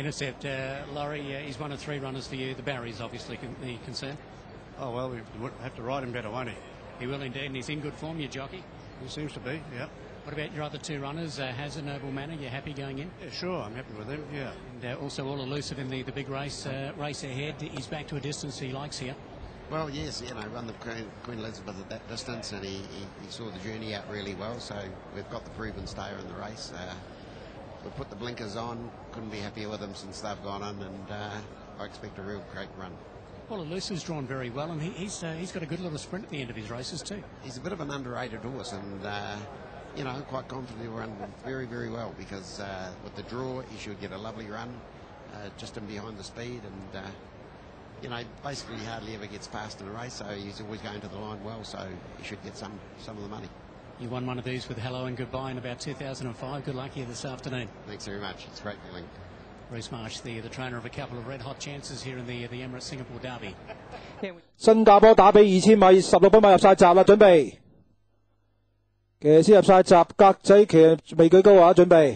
Intercept, Laurie, he's one of 3 runners for you. The Barry's obviously the concern. Oh, well, we have to ride him better, won't he? He will indeed, and he's in good form, your jockey. He seems to be, yeah. What about your other 2 runners? Hazard, Noble Manor, you happy going in? Yeah, sure, I'm happy with him, yeah. And also all elusive in the big race ahead. He's back to a distance he likes here. Well, yes, run the Queen Elizabeth at that distance, and he saw the journey out really well, so we've got the proven stayer in the race. We put the blinkers on, couldn't be happier with him since they've gone in, and I expect a real great run. Well, Elusive's drawn very well, and he's got a good little sprint at the end of his races too. He's a bit of an underrated horse, and quite confident he'll run very, very well, because with the draw, he should get a lovely run, just in behind the speed, and basically he hardly ever gets past in a race, so he's always going to the line well, so he should get some of the money. You won one of these with Hello and Goodbye in about 2005. Good luck here this afternoon. Thanks very much. It's great feeling. Bruce Marsh, the trainer of a couple of red-hot chances here in the Emirates Singapore Derby. 新加坡打比2000米，16匹馬入晒閘啦，準備。騎師入晒閘，格仔騎未舉高啊，準備。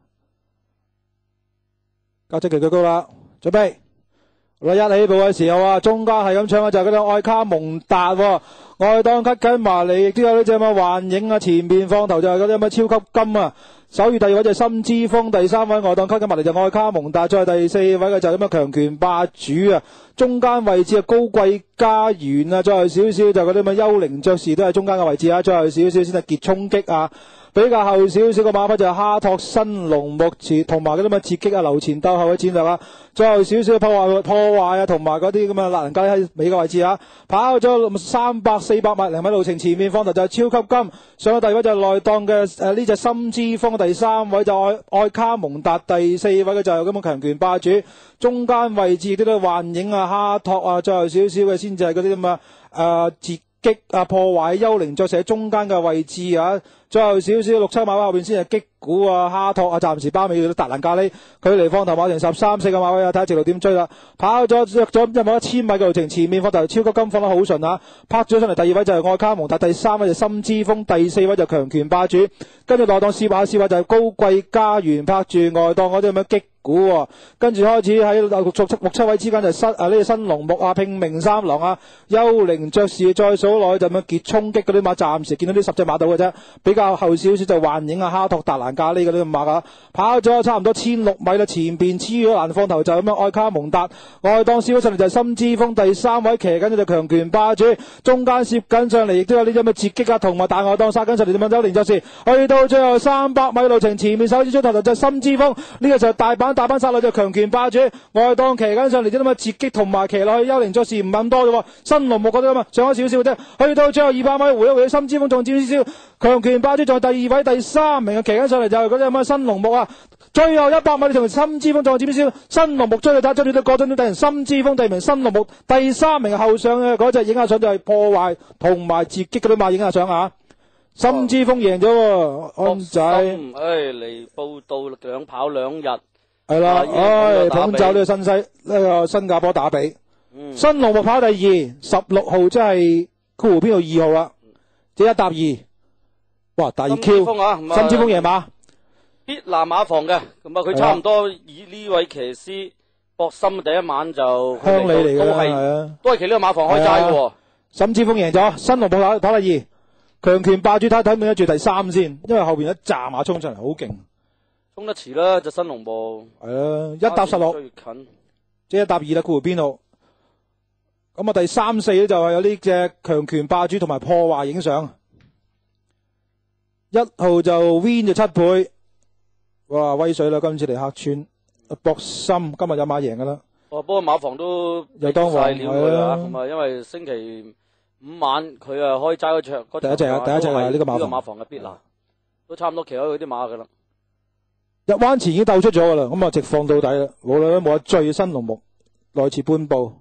格仔騎舉高啦，準備。好啦，一起步嘅時候啊，中間係咁搶嘅就係嗰隻愛卡蒙達喎，外檔咳緊埋嚟，亦都有呢隻咁嘅幻影啊，前面放頭就係嗰啲咁嘅超級金啊，首月第2位就係深之風，第3位外檔咳緊埋嚟就愛卡蒙達，再第4位嘅就係咁嘅強權霸主啊，中間位置啊高貴家園啊，再後少少就嗰啲咁嘅幽靈爵士都係中間嘅位置啊，再後少少先係傑衝擊啊。比較後少少嘅馬匹就係哈托新龍目前同埋嗰啲咁嘅截擊啊，留前鬥後嘅戰略啊，最後少少破壞啊，同埋嗰啲咁嘅辣人雞喺尾嘅位置啊，跑咗300、400米路程，前面放頭就係超級金，上到第2位就係內檔嘅呢隻深之風，第3位就愛卡蒙達，第4位嘅就係咁嘅強權霸主，中間位置啲都幻影啊、哈托啊，最後少少嘅先至係嗰啲咁嘅截擊啊、破壞幽靈爵士喺中間嘅位置啊。最後少少6、7馬位後邊先係擊鼓啊、哈托啊，暫時包尾到達蘭咖喱，距離放頭馬程13、4個馬位啊，睇下直路點追啦。跑咗約咗1000米嘅路程，前面放頭超級金放得好順啊，拍咗上嚟第2位就係愛卡蒙達，第3位就深之風，第4位就強權霸主，跟住內檔試下就係高貴家園，拍住外檔嗰啲咁樣擊鼓喎，跟住開始喺6、7位之間就呢隻新龍目啊、拼命三郎啊、幽靈爵士，再數落去就咁樣傑衝擊嗰啲馬，暫時見到呢10隻馬到嘅啫，比較後少少就幻影啊、哈托達蘭咖喱嗰啲馬噶，跑咗差唔多1006米啦，前邊黐咗欄放頭就咁樣愛卡蒙達，外檔燒咗上嚟就係深之風，第3位騎緊呢隻強權霸主，中間攝緊上嚟亦都有呢啲咁嘅截擊啊，同埋大外檔殺緊上嚟點樣幽靈爵士，去到最後300米路程，前面首支出頭就係深之風，呢個就係大阪殺落就強權霸主，外檔騎緊上嚟啲咁嘅截擊同埋騎落去幽靈爵士唔係咁多嘅喎，新龍目嗰啲咁啊上咗少少啫，去到最後200米回一回深之風仲佔少少，強權霸主仲係第2位、第3名嘅騎緊上嚟就係嗰啲咁嘅新龍目啊，最後100米同深之風仲佔少少，新龍目追到追到過咗第深之風第2名，新龍目第3名後上嘅嗰隻影下相就係破壞同埋截擊嗰啲馬影下相啊。深之風贏咗喎，安仔。 嚟報道2跑2日。 係啦，捧走呢個新加坡打比，新龍目跑第2，16號即係括弧邊度2號啦，即係1搭2，哇大熱 Q， 深之風贏馬， 必拿馬房嘅，咁啊佢差唔多以呢位騎師博心第一晚就鄉里嚟嘅， 都係騎呢個馬房開齋嘅喎， 深之風贏咗，新龍目跑第2，強權霸主睇唔睇住第3先，因為後邊一紮馬衝上嚟好勁。 衝得遲啦，就新龍幕。 係啦，1搭16，即係1搭2啦，括弧邊度。咁啊，第3、4咧就係有呢隻強權霸主同埋破壞影相。1號就 Win 就7倍，哇威水啦！今次嚟客串，博心今日有馬贏噶啦。 不過馬房都又當王係啦，同埋因為星期5晚佢啊開齋嗰場， 第一隻係呢個馬房嘅必拿，都差唔多騎開佢啲馬噶啦。 入彎前已經鬥出咗噶啦，咁啊直放到底啦，冇得追新龍目，內切半步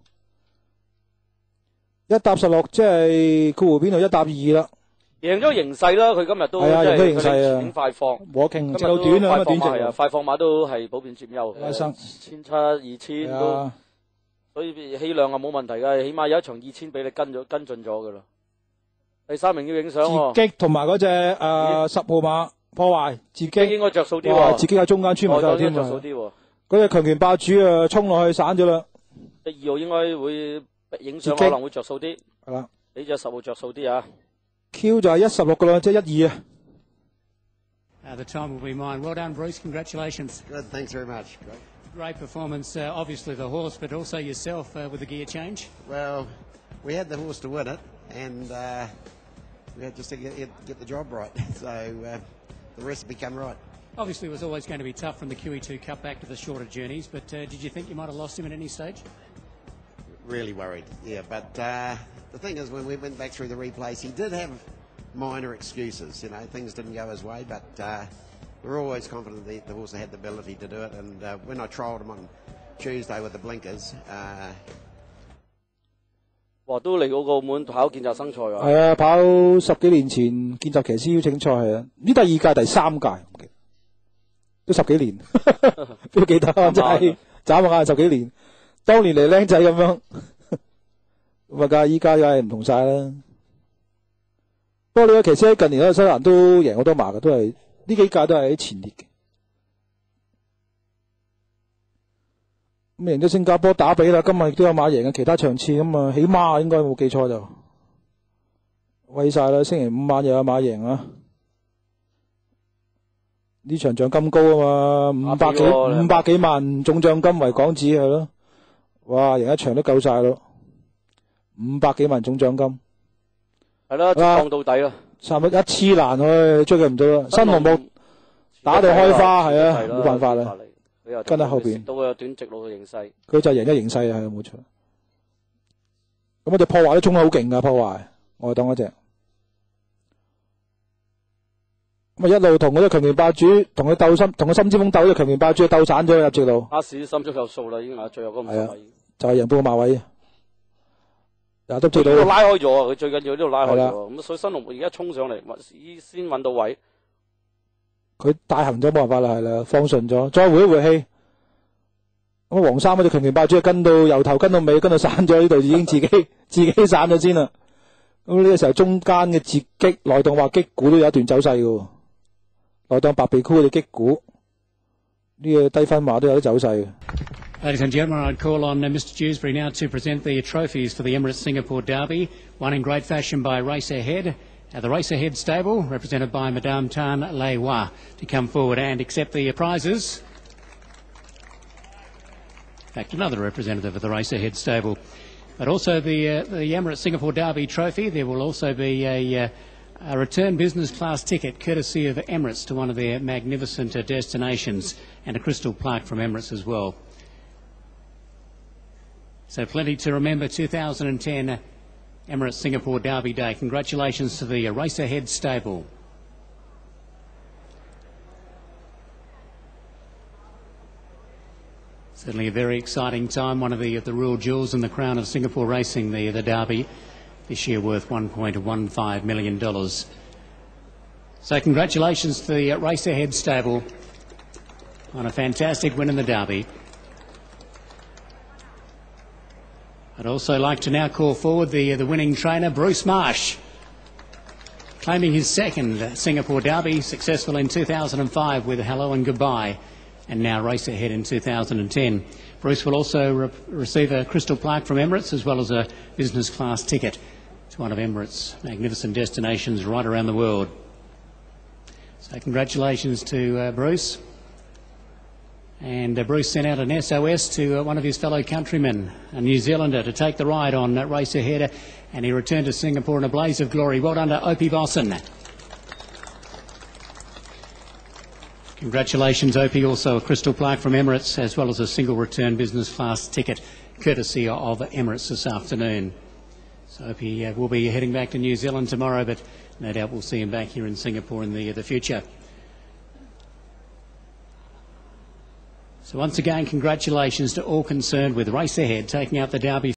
，1搭16即係括弧邊度1搭2啦， 贏咗形勢啦，佢今日都係啊，贏咗形勢啊， 快放， 和傾直路短啊，短直快放馬都係普遍佔優， 拉生 1700、2000都，所以氣量啊冇問題噶，起碼有一場2000俾你跟進咗噶啦。第3名要影相喎， 截擊同埋嗰隻10號馬。破壞截擊應該着數啲喎， 自己喺中間穿埋咗添啊！ 着數啲喎。 嗰隻強權霸主啊，衝落去散咗啦。 2號應該會影相可能會着數啲， 係啦， 你隻10號着數啲啊。 Q 就係1:16噶啦，即係1:2啊。 The time will be mine. Well done, Bruce. Congratulations. Good, thanks very much. Great performance, obviously the horse, but also yourself with the gear change. Well, we had the horse to win it, and we had just to get the job right. So the recipe come right. Obviously, it was always going to be tough from the QE2 Cup back to the shorter journeys, but did you think you might have lost him at any stage? Really worried, yeah. But the thing is, when we went back through the replays, he did have minor excuses. You know, things didn't go his way, but we're always confident that the horse had the ability to do it. And when I trialled him on Tuesday with the blinkers, 哇，都嚟過澳門跑見習生賽啊！ 係啊，跑10幾年前見習騎師邀請賽係啊，呢第2屆、第3屆，唔記得都10幾年，都記得真係眨下眼10幾年。當年嚟僆仔咁樣，咁啊，梗係依家梗係唔同晒啦。不過呢個騎師喺近年喺新西蘭都贏好多馬嘅，都係呢幾屆都係喺前列嘅。咁贏咗新加坡打比啦，今日亦都有馬贏嘅其他場次，咁啊起碼應該冇記錯就威晒啦。星期5晚又有馬贏啊！呢場獎金高啊嘛，500幾萬總獎金為港紙係咯，哇！贏一場都夠晒咯，500幾萬總獎金。 係啦，放到底啦， 差唔多一黐爛去，追佢唔到啦。新龍木打到開花係啊，冇辦法啦。跟喺後邊， 到個短直路嘅形勢， 佢就贏咗形勢啊，係冇錯。咁我隻破壞都衝得好勁噶，破壞我係當嗰隻。咁啊一路同嗰隻強權霸主同佢鬥心，同佢心之風鬥，隻強權霸主鬥散咗入直路。 巴士心足夠數啦，已經係最後嗰5位。 就係贏半個馬位。嗱都追到。 拉開咗啊！佢最緊要呢度拉開咗，咁所以新龍而家衝上嚟，先揾到位。 佢大行咗冇辦法啦，係啦，放順咗，再回一回氣。咁黃衫嗰隻強權霸主跟到由頭跟到尾，跟到散咗呢度已經自己散咗先啦。咁呢個時候中間嘅截擊內檔或擊鼓都有一段走勢嘅，內檔白鼻箍嘅擊鼓，呢個低分馬都有啲走勢嘅。 Ladies and gentlemen, I'd call on Mr. Dewsbury now to present the trophies for the Emirates Singapore Derby, won in great fashion by Race Ahead. The Race Ahead stable, represented by Madame Tan Lei Wah, to come forward and accept the prizes. In fact, another representative of the Race Ahead stable. But also the Emirates Singapore Derby trophy. There will also be a return business class ticket courtesy of Emirates to one of their magnificent destinations, and a crystal plaque from Emirates as well. So plenty to remember 2010 Emirates Singapore Derby Day. Congratulations to the Race Ahead stable. Certainly a very exciting time, one of the real jewels in the crown of Singapore racing, the Derby, this year worth $1.15 million. So congratulations to the Race Ahead stable on a fantastic win in the Derby. I'd also like to now call forward the winning trainer, Bruce Marsh, claiming his second Singapore Derby, successful in 2005 with Hello and Goodbye, and now Race Ahead in 2010. Bruce will also receive a crystal plaque from Emirates, as well as a business class ticket to one of Emirates' magnificent destinations right around the world. So congratulations to Bruce. And Bruce sent out an SOS to one of his fellow countrymen, a New Zealander, to take the ride on Race Ahead, and he returned to Singapore in a blaze of glory. Well done to Opie Vossen. Congratulations, Opie. Also a crystal plaque from Emirates, as well as a single return business class ticket, courtesy of Emirates this afternoon. So Opie will be heading back to New Zealand tomorrow, but no doubt we'll see him back here in Singapore in the future. So once again, congratulations to all concerned with Race Ahead taking out the Derby